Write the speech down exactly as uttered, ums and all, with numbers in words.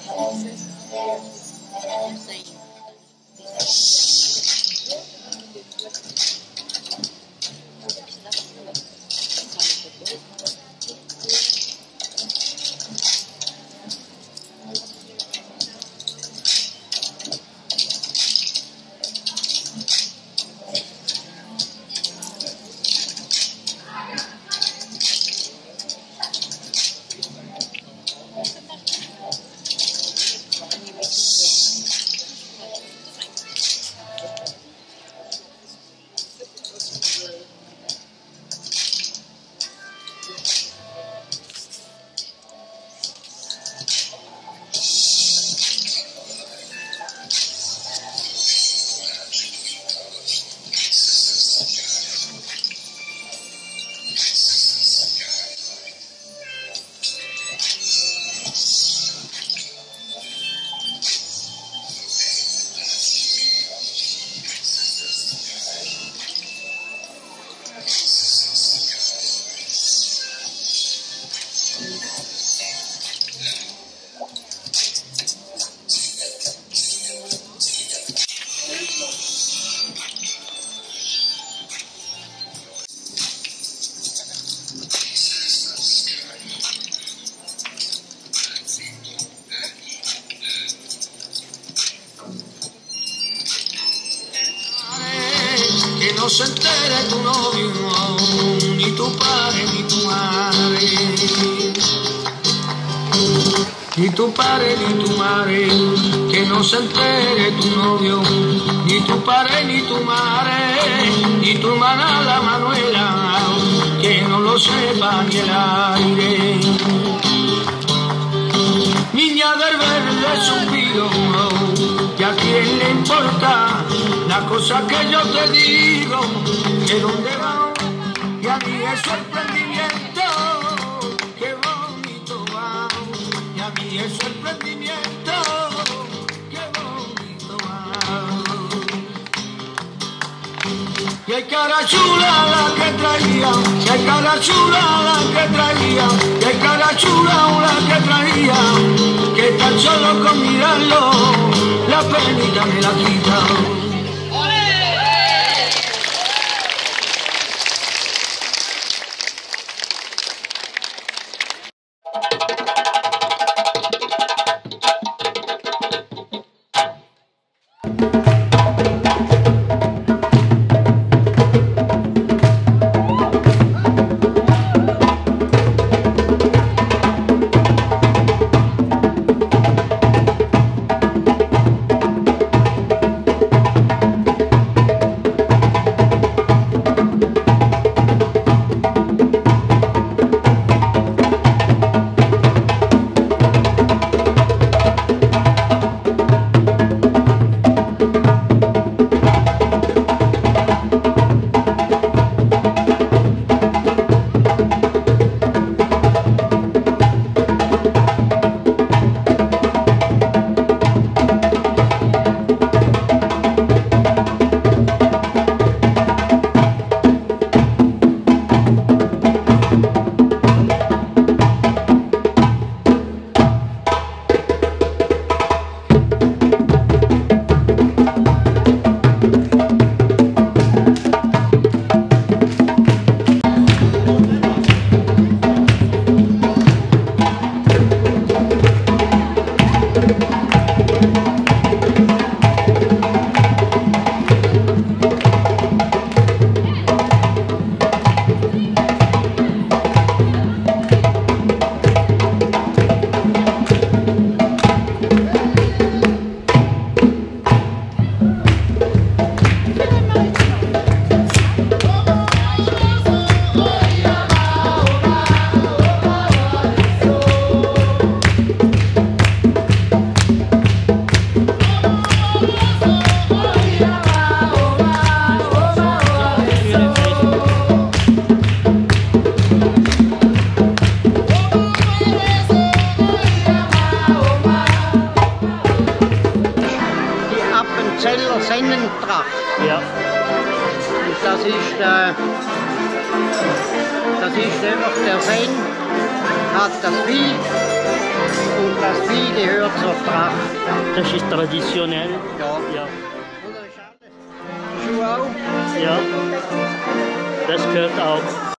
no se entere tu novio, ni tu padre, ni tu madre. Ni tu padre, ni tu madre, que no se entere tu novio, ni tu padre, ni tu madre, ni tu hermana la Manuela, que no lo sepa ni el aire. Niña del verde suspiro, ¿y a quién le importa la cosa que yo te digo? Que dónde va, y a mí es sorprendimiento, qué bonito va, y a mí es sorprendimiento, qué bonito va. Y hay cara chula la que traía, y hay cara chula la que traía, y hay cara chula la que traía, que tan solo con mirarlo la penita me la quita. Ja. Und das ist, äh, das ist einfach der Sen, hat das Wild und Das Vieh gehört zur Tracht. Das ist traditionell. Ja. Ja. Schuhe auch. Ja. Das gehört auch.